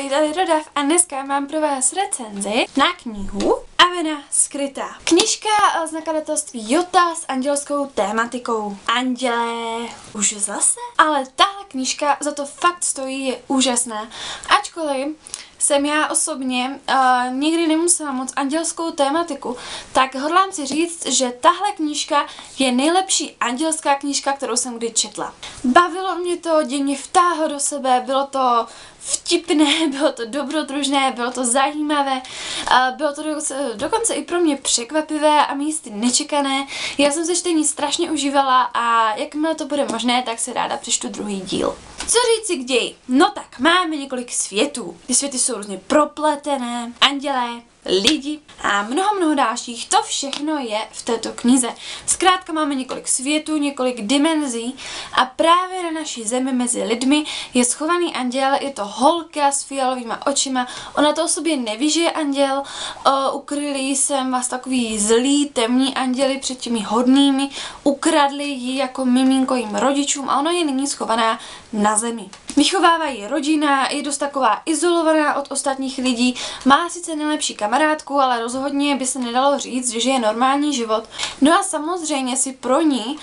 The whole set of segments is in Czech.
Ahoj, tady Rodav a dneska mám pro vás recenzi na knihu Avena skrytá. Knižka z nakladatelství Jota s andělskou tématikou. Andělé, už zase? Ale tahle knižka za to fakt stojí, je úžasná. Ačkoliv jsem já osobně nikdy nemusela moc andělskou tématiku, tak hodlám si říct, že tahle knížka je nejlepší andělská knížka, kterou jsem kdy četla. Bavilo mě to, děj mě vtáhlo do sebe, bylo to vtipné, bylo to dobrodružné, bylo to zajímavé, bylo to dokonce i pro mě překvapivé a místy nečekané. Já jsem se čtení strašně užívala a jakmile to bude možné, tak se ráda přečtu druhý díl. Co říci k ději? No tak, máme několik světů. Ty světy jsou různě propletené, andělé, lidi a mnoho dalších. To všechno je v této knize. Zkrátka máme několik světů, několik dimenzí a právě na naší zemi mezi lidmi je schovaný anděl, je to holka s fialovýma očima. Ona to o sobě neví, že je anděl, ukryli jsem vás takový zlý, temní anděli před těmi hodnými, ukradli ji jako miminko jim rodičům a ona je nyní schovaná na zemi. Vychovává ji rodina, je dost taková izolovaná od ostatních lidí, má sice nejlepší kamarádku, ale rozhodně by se nedalo říct, že je normální život. No a samozřejmě si pro ní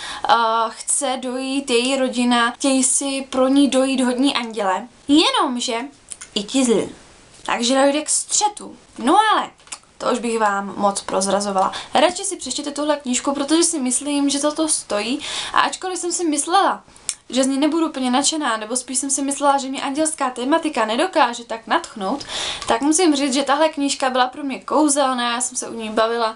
chce dojít její rodina, chtějí si pro ní dojít hodní anděle, jenomže i ti zlí. Takže dojde k střetu. No ale to už bych vám moc prozrazovala. Radši si přečtěte tuhle knížku, protože si myslím, že za to stojí. A ačkoliv jsem si myslela, že z ní nebudu úplně nadšená, nebo spíš jsem si myslela, že mě andělská tematika nedokáže tak nadchnout, tak musím říct, že tahle knížka byla pro mě kouzelná, já jsem se u ní bavila.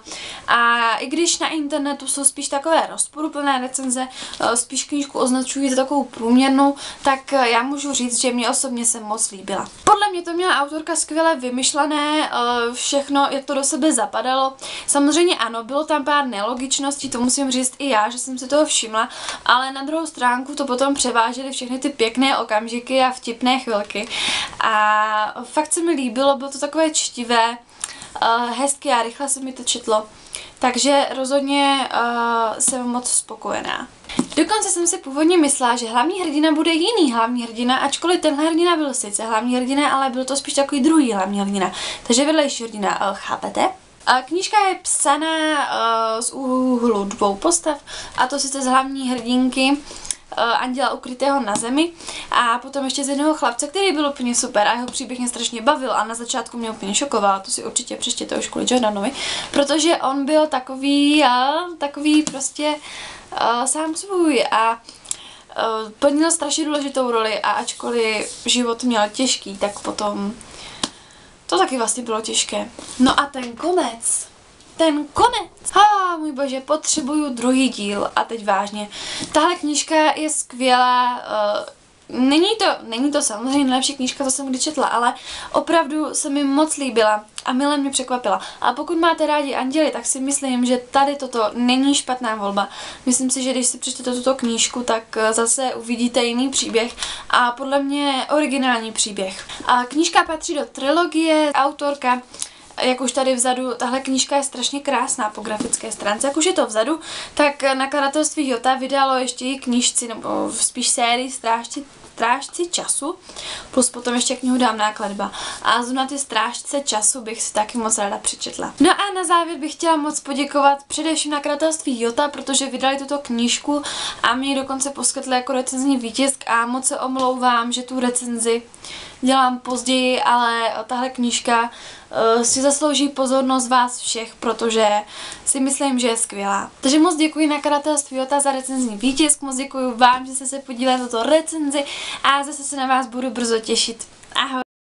A i když na internetu jsou spíš takové rozporuplné recenze, spíš knížku označují za takovou průměrnou, tak já můžu říct, že mě osobně se moc líbila. Podle mě to měla autorka skvěle vymyšlené, všechno, jak to do sebe zapadalo. Samozřejmě ano, bylo tam pár nelogičností, to musím říct i já, že jsem si toho všimla, ale na druhou stránku to potom převážely všechny ty pěkné okamžiky a vtipné chvilky. A fakt se mi líbilo, bylo to takové čtivé, hezky a rychle se mi to četlo. Takže rozhodně jsem moc spokojená. Dokonce jsem si původně myslela, že hlavní hrdina bude jiný hlavní hrdina, ačkoliv tenhle hrdina byl sice hlavní hrdina, ale byl to spíš takový druhý hlavní hrdina. Takže vedlejší hrdina, chápete? Knížka je psaná z úhlu dvou postav, a to sice z hlavní hrdinky, anděla ukrytého na zemi a potom ještě z jednoho chlapce, který byl úplně super a jeho příběh mě strašně bavil a na začátku mě úplně šokoval, to si určitě přečtěte už kvůli Jordanovi, protože on byl takový prostě sám svůj a plnil strašně důležitou roli a ačkoliv život měl těžký, tak potom to taky vlastně bylo těžké. No a ten konec. Můj bože, potřebuju druhý díl a teď vážně. Tahle knížka je skvělá, není to samozřejmě nejlepší knížka, co jsem kdy četla, ale opravdu se mi moc líbila a mile mě překvapila. A pokud máte rádi anděly, tak si myslím, že tady toto není špatná volba. Myslím si, že když si přečtete tuto knížku, tak zase uvidíte jiný příběh a podle mě originální příběh. A knížka patří do trilogie, autorka, jak už tady vzadu, tahle knížka je strašně krásná po grafické stránce. Jak už je to vzadu, tak nakladatelství Jota vydalo ještě i knížci, nebo spíš sérii Strážci času, plus potom ještě knihu Dám nákladba. A zrovna ty Strážce času bych si taky moc ráda přečetla. No a na závěr bych chtěla moc poděkovat především nakladatelství Jota, protože vydali tuto knížku a mě ji dokonce poskytli jako recenzní výtisk a moc se omlouvám, že tu recenzi dělám později, ale tahle knížka si zaslouží pozornost vás všech, protože si myslím, že je skvělá. Takže moc děkuji nakladatelství Jota za recenzní výtisk, moc děkuji vám, že jste se podíleli na tuto recenzi a zase se na vás budu brzo těšit. Ahoj!